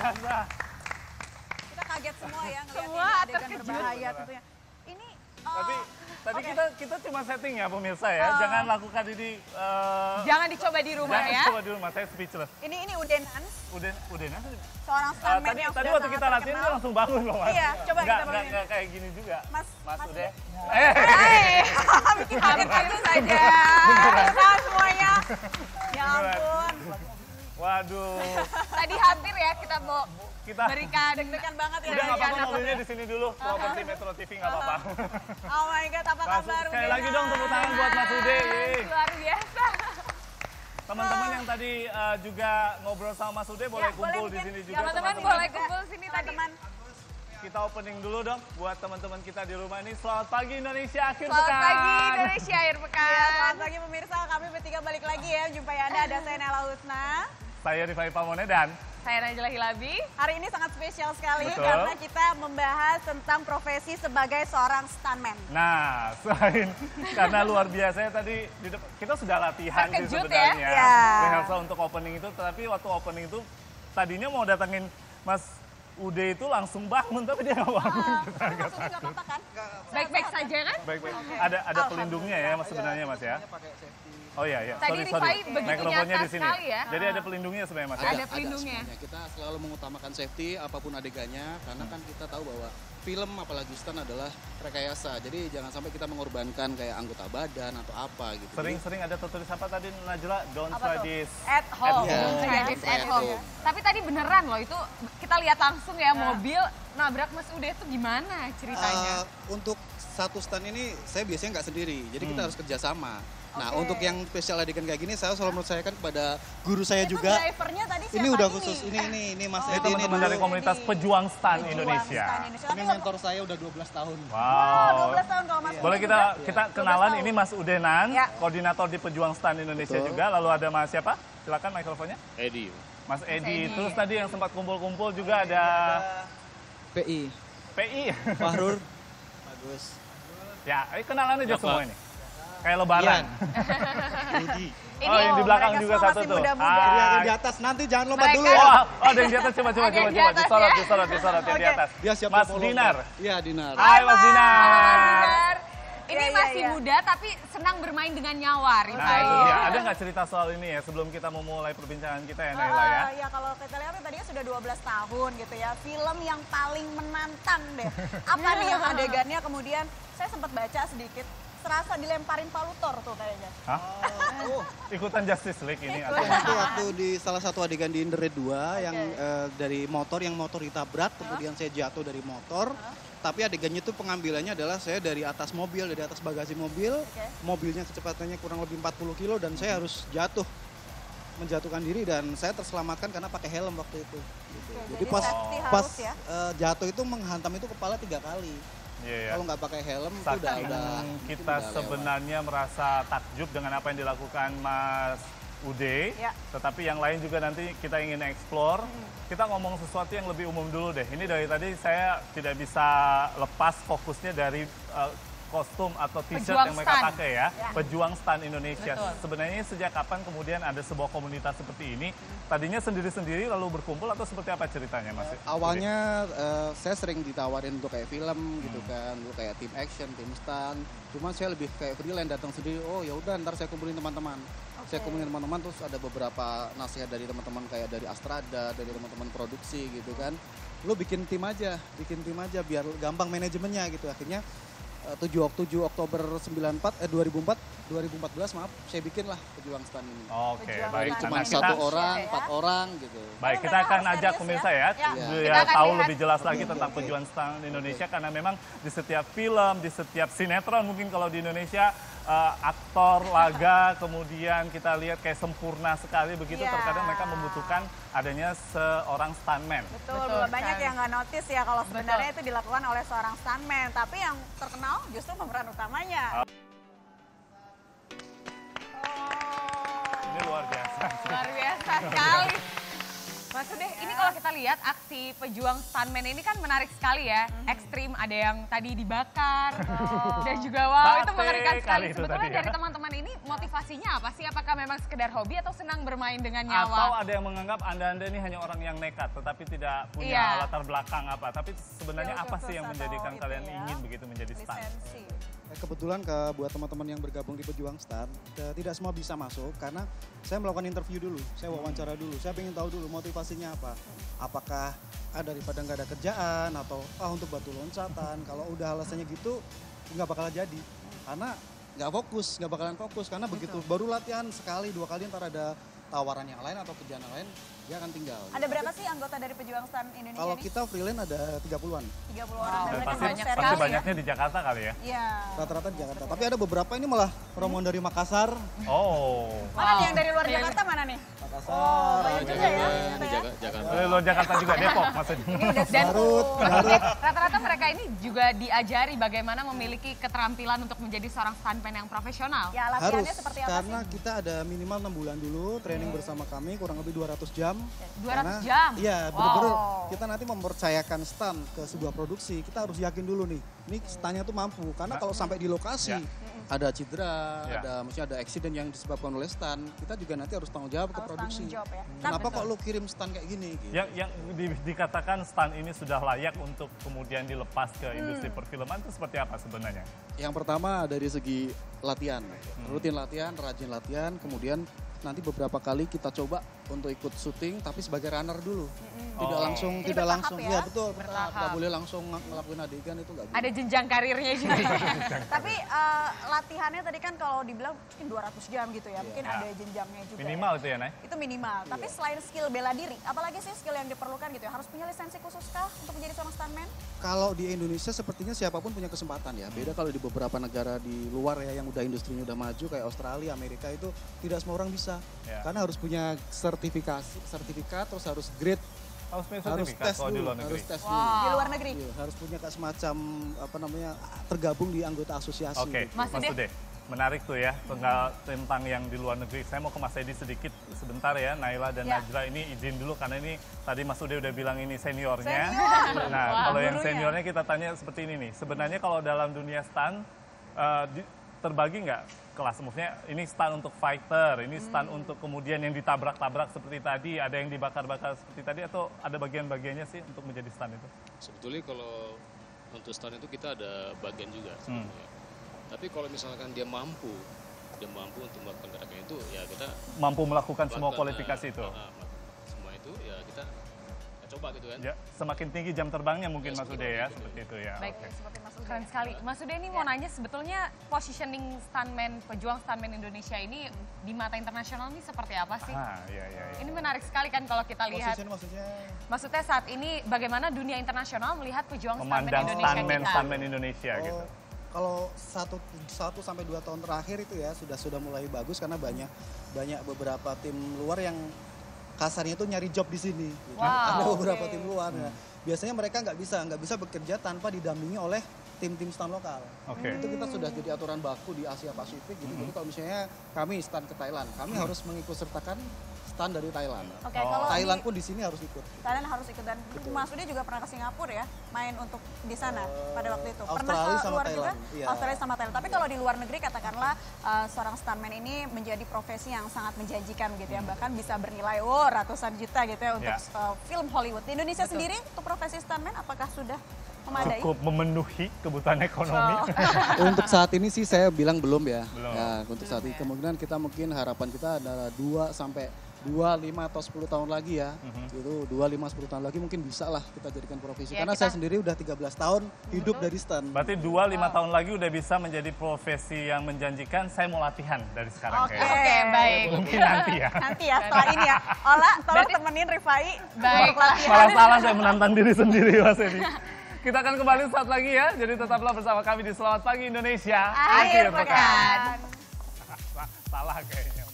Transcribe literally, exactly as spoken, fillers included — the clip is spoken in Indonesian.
biasa. Kita kaget semua ya ngeliat Semua ini adegan terkejut. berbahaya tentunya. Ini oh, Tapi tadi oke. kita kita cuma setting ya pemirsa ya. Oh. Jangan lakukan ini. eh, Jangan dicoba di rumah jangan ya. coba di rumah, saya speechless. ini ini Udenan, Udah, udah nanti. seorang Eh, stuntman tadi yang tadi sudah waktu kita sangat latihan dia terkenal. langsung bangun loh mas. Iya, coba nggak, kita nggak, bangunin. nggak kayak gini juga. Mas, Mas, Mas udah. Ude. Eh. Hai, bikin kaget aja saja. Kita semuanya. Ya ampun. Waduh. Tadi hampir ya kita mau Kita berikan Deg-degan banget ya. udah nggak dari apa-apa anak. mobilnya di sini dulu. Properti Metro T V nggak apa-apa. Oh my god, apa Mas, kabar sekali Udenan? lagi dong tepuk tangan buat Mas Ude. Yeay. luar biasa. Teman-teman yang tadi eh, juga ngobrol sama Mas Ude boleh Ya, boleh kumpul di mungkin. sini juga. Teman-teman teman-teman. boleh kumpul sini tadi. Teman-teman. Kita opening dulu dong buat teman-teman kita di rumah ini. Selamat pagi Indonesia, akhir Selamat pekan. pagi Indonesia akhir Ya, pekan. selamat pagi pemirsa, kami bertiga balik lagi ya. Jumpai Anda, ada saya Nela Husna. Saya Rifai Pamone dan Saya Najla Hilabi. Hari ini sangat spesial sekali Betul. karena kita membahas tentang profesi sebagai seorang stuntman. nah, selain karena luar biasa ya tadi di depan, kita sudah latihan sih Terkejut sebenarnya ya? Ya. rehearsal untuk opening itu, tapi waktu opening itu tadinya mau datengin Mas Ude itu langsung bangun, tapi dia nggak bangun. Kita Tapi agak maksudnya nggak takut. apa-apa kan? Baik-baik saja kan? Baik-baik. Ada ada pelindungnya ya Mas sebenarnya Mas ya. Oh iya iya. Tadi Sorry sorry. Rifai begitu Mikrofonnya nyata di sini. sekali ya. Jadi ada pelindungnya sebenarnya Mas. Ada ya? pelindungnya. semuanya. Kita selalu mengutamakan safety apapun adegannya karena kan kita tahu bahwa film apalagi stunt adalah rekayasa. Jadi jangan sampai kita mengorbankan kayak anggota badan atau apa gitu. Sering-sering ada tertulis apa tadi Najla? Don't Apa try tuh? this. At home. Iya. Try this at Gitu. home. Tapi tadi beneran loh itu kita lihat langsung ya mobil nabrak Mas Ude itu gimana ceritanya? Eh, untuk satu stunt ini saya biasanya nggak sendiri, jadi kita Hmm. harus kerjasama. Nah Oke. untuk yang spesial adegan kayak gini saya selalu menurut kepada guru saya Itu juga. drivernya tadi siapa Ini udah ini? khusus, ini ini ini Mas Oh. Ini Edi ini teman-teman dulu. dari komunitas pejuang stan Pejuang Indonesia. Stan Indonesia. Tapi Ini mentor saya udah dua belas tahun. Oh, Wow. dua belas tahun kalau Mas Boleh Ude kita juga? kita dua belas kenalan, tahun. ini Mas Udenan, Ya. koordinator di Pejuang Stan Indonesia Betul. juga. Lalu ada Mas siapa? Silakan mikrofonnya. Edi. Mas Edi. Edi. Terus tadi yang sempat kumpul-kumpul juga ada P I, P I. Fahrur, bagus. Ya, ayo kenalan aja Siapa? semua ini. Kayak lebaran. Rudi. Ini Oh, yang di belakang mereka juga semua satu masih tuh. muda-muda. Yang Ah, di atas nanti jangan lompat Mereka- dulu ya. Oh, oh, ada yang di atas, coba, coba, Ada coba, yang di coba, atas disorot, ya? disorot, disorot, yang di Oke. atas. Dia siap Mas mau Dinar. lompat. Iya Dinar. Hai Mas Dinar. Benar. Ini Iya, iya, masih iya. muda tapi senang bermain dengan nyawa, Nah, Rifai. itu dia. Ada nggak cerita soal ini ya sebelum kita memulai perbincangan kita ya, Naila ya? Ah, ya kalau kita lihat tadinya sudah dua belas tahun gitu ya. Film yang paling menantang deh. Apa nih yang adegannya kemudian saya sempat baca sedikit. Serasa dilemparin palutor tuh kayaknya. Hah? Oh, Ikutan Justice League ini Ikut. atau itu waktu di salah satu adegan di In the Raid dua yang Oke. eh, dari motor, yang motor ditabrak, kemudian saya jatuh dari motor. Tapi adegannya itu pengambilannya adalah saya dari atas mobil, dari atas bagasi mobil, Oke. mobilnya kecepatannya kurang lebih empat puluh kilo dan saya harus jatuh, menjatuhkan diri dan saya terselamatkan karena pakai helm waktu itu. Gitu. Oke, Jadi jadi pas safety pas harus ya. eh, jatuh itu menghantam itu kepala tiga kali. Iya ya. Kalau nggak pakai helm itu udah Saking udah kita udah lewat. sebenarnya merasa takjub dengan apa yang dilakukan Mas Ude, Ya. tetapi yang lain juga nanti kita ingin explore. Hmm. Kita ngomong sesuatu yang lebih umum dulu deh. Ini dari tadi saya tidak bisa lepas fokusnya dari eh, kostum atau t-shirt Pejuang yang mereka Stan. pakai ya. Ya. Pejuang Stan Indonesia. Betul. Sebenarnya sejak kapan kemudian ada sebuah komunitas seperti ini? Tadinya sendiri-sendiri lalu berkumpul atau seperti apa ceritanya Mas? Ude? Awalnya eh, saya sering ditawarin untuk kayak film gitu kan, dulu kayak tim action, tim stunt. Cuman saya lebih kayak freelance datang sendiri. Oh ya udah, ntar saya kumpulin teman-teman. Saya kumpulin teman-teman, terus ada beberapa nasihat dari teman-teman kayak dari Astrada, dari teman-teman produksi gitu kan. Lu bikin tim aja, bikin tim aja biar gampang manajemennya gitu. Akhirnya eh, tujuh Oktober sembilan puluh empat eh dua ribu empat dua ribu empat belas maaf, saya bikin lah Pejuang Stan ini. Oke, Pejuang baik. Stan Cuma Nah, Indonesia. satu kita, orang, Ya. empat orang gitu. Baik, Tapi kita mereka akan harus ajak serius pemirsa ya. ya, Ya. biar Kita akan tahu lihat. lebih jelas lagi tentang pejuang stan Indonesia karena memang di setiap film, di setiap sinetron mungkin kalau di Indonesia eh, aktor, laga, kemudian kita lihat kayak sempurna sekali begitu Ya. terkadang mereka membutuhkan adanya seorang stuntman. Betul, Betul banyak sekali. yang nggak notice ya kalau sebenarnya itu dilakukan oleh seorang stuntman. Tapi yang terkenal justru pemeran utamanya. Oh. Ini luar biasa. Luar biasa sekali. Mas Mas Ude, ini kalau kita lihat aksi pejuang stuntman ini kan menarik sekali ya. Ekstrim, ada yang tadi dibakar. Dan juga wow, itu Sate mengerikan sekali. kali itu Sebetulnya tadi ya. dari teman-teman ini motivasinya apa sih? Apakah memang sekedar hobi atau senang bermain dengan Atau nyawa? ada yang menganggap Anda-Anda ini hanya orang yang nekat, tetapi tidak punya Iya. latar belakang apa. Tapi sebenarnya Skill apa sih khusus yang atau menjadikan itu kalian ya. ingin begitu menjadi stunt? Lisensi. Eh, Kebetulan ke buat teman-teman yang bergabung di Pejuang Stunt, eh, tidak semua bisa masuk karena saya melakukan interview dulu, saya wawancara dulu, saya ingin tahu dulu motivasinya apa. Apakah ah, daripada nggak ada kerjaan atau ah untuk batu loncatan. Kalau udah alasannya gitu nggak bakal jadi karena nggak fokus, nggak bakalan fokus karena begitu baru latihan sekali dua kali ntar ada tawaran yang lain atau kerjaan yang lain dia akan tinggal. Ada berapa sih anggota dari Pejuang Stunt Indonesia Kalau nih? kita freelance ada tiga puluhan. tiga puluh orang. Wow, Dan Dan mereka pasti, banyak banyak pasti sekali ya. banyaknya di Jakarta kali ya? Iya. Rata-rata di Jakarta. Tapi ada beberapa ini malah rombongan dari Makassar. Oh. Mana nih yang dari luar Jakarta mana nih? Makassar. Oh, banyak juga ya. di ternyata ya. Jaga- Jakarta. Eh, Luar Jakarta juga, Depok maksudnya. Dan Garut, Garut. rata-rata mereka ini juga diajari bagaimana memiliki keterampilan untuk menjadi seorang stuntman yang profesional. Ya Harus, latihannya seperti apa karena sih? kita ada minimal enam bulan dulu training bersama kami kurang lebih dua ratus jam. dua ratus Karena- jam? Iya, Wow. bener-bener kita nanti mempercayakan stunt ke sebuah produksi, kita harus yakin dulu nih, ini stuntnya tuh mampu. Karena kalau sampai di lokasi Ya. ada cedera, Ya. ada maksudnya ada accident yang disebabkan oleh stunt, kita juga nanti harus tanggung jawab ke Harus produksi. tanggung jawab ya. Kenapa kok lu kirim stunt kayak gini? Gitu. Yang, yang di- dikatakan stunt ini sudah layak untuk kemudian dilepas ke industri perfilman itu seperti apa sebenarnya? Yang pertama dari segi latihan, rutin latihan, rajin latihan, kemudian nanti beberapa kali kita coba untuk ikut syuting tapi sebagai runner dulu. Tidak Oh. langsung, Jadi tidak bertahap langsung. ya? Iya betul, bertahap. Bertahap. Nggak boleh langsung ng- ngelakuin adegan itu nggak boleh. Ada jenjang karirnya juga. Tapi eh, latihannya tadi kan kalau dibilang mungkin dua ratus jam gitu ya. Mungkin Iya. ada jenjangnya juga. Minimal ya. itu ya, Nay? Itu minimal. Tapi selain skill bela diri, apalagi sih skill yang diperlukan gitu ya? Harus punya lisensi khusus kah untuk menjadi seorang stuntman? Kalau di Indonesia sepertinya siapapun punya kesempatan ya. Beda kalau di beberapa negara di luar ya yang udah industrinya udah maju kayak Australia, Amerika itu tidak semua orang bisa. Ya. Karena harus punya sertifikasi, sertifikat terus harus grade, Harus punya harus sertifikat tes kalau di dulu, luar negeri. harus tes Wow. dulu. Di luar negeri? Iya, harus punya kayak semacam apa namanya tergabung di anggota asosiasi. Oke, gitu. Mas Mas Ude. Ude. Menarik tuh ya, tentang, tentang yang di luar negeri. Saya mau ke Mas Edi sedikit sebentar ya, Naila dan Ya. Najla ini izin dulu karena ini tadi Mas Ude udah bilang ini seniornya. Senior. Nah, Wah, kalau yang gurunya. seniornya kita tanya seperti ini nih. Sebenarnya kalau dalam dunia stunt eh, di- terbagi nggak kelas? Maksudnya ini stunt untuk fighter, ini stunt Hmm. untuk kemudian yang ditabrak-tabrak seperti tadi, ada yang dibakar-bakar seperti tadi atau ada bagian-bagiannya sih untuk menjadi stunt itu? Sebetulnya kalau untuk stunt itu kita ada bagian juga Hmm. sebetulnya. Tapi kalau misalkan dia mampu, dia mampu untuk melakukan gerakan itu, ya kita Mampu melakukan semua melakukan, kualifikasi eh, itu? ah, melakukan semua itu ya kita ya coba gitu kan. Ya, semakin tinggi jam terbangnya mungkin Ya, Mas semakin Ude ya, tinggi. seperti itu ya. Baik. Oke. Seperti Mas Ude. Keren sekali. Mas Ude ini mau nanya sebetulnya positioning stuntman, pejuang stuntman Indonesia ini di mata internasional ini seperti apa sih? Ah, iya, iya, iya. Ini menarik sekali kan kalau kita lihat. Position maksudnya Maksudnya saat ini bagaimana dunia internasional melihat pejuang stuntman Memandang Indonesia stuntman, kita. stuntman Indonesia oh, gitu. kalau satu satu sampai dua tahun terakhir itu ya sudah sudah mulai bagus karena banyak banyak beberapa tim luar yang kasarnya itu nyari job di sini. gitu. Wow, Ada beberapa oke. tim luar. ya. Biasanya mereka nggak bisa nggak bisa bekerja tanpa didampingi oleh tim-tim stunt lokal. Oke. Itu kita sudah jadi aturan baku di Asia Pasifik gitu. Jadi kalau misalnya kami stunt ke Thailand, kami harus mengikut sertakan stunt dari Thailand. Oke, Oh. kalau Thailand di- pun di sini harus ikut. Thailand harus ikut dan Mas Ude juga pernah ke Singapura ya, main untuk di sana pada waktu itu. Pernah Australia ke sama luar Thailand, juga? iya. Australia sama Thailand. Tapi kalau di luar negeri katakanlah eh, seorang stuntman ini menjadi profesi yang sangat menjanjikan gitu ya, bahkan bisa bernilai oh ratusan juta gitu ya untuk Ya. eh, film Hollywood. Di Indonesia sendiri untuk profesi stuntman apakah sudah memadai? Cukup memenuhi kebutuhan ekonomi. Untuk saat ini sih saya bilang belum ya. Belum. Ya, untuk saat ini ya. kemungkinan kita mungkin harapan kita adalah dua sampai dua, lima atau sepuluh tahun lagi ya. Itu dua, lima, sepuluh tahun lagi mungkin bisa lah kita jadikan profesi. Ya, Karena kita- saya sendiri udah tiga belas tahun hidup dari stunt. Berarti dua lima tahun lagi udah bisa menjadi profesi yang menjanjikan. Saya mau latihan dari sekarang Oke. kayaknya. Oke, baik. Mungkin nanti ya. Nanti ya setelah ini ya. Ola, tolong temenin Rifai. Baik. untuk latihan. Malah salah saya menantang diri sendiri Mas Edi. Kita akan kembali saat lagi ya. Jadi tetaplah bersama kami di Selamat Pagi Indonesia. Akhir pekan. Salah kayaknya.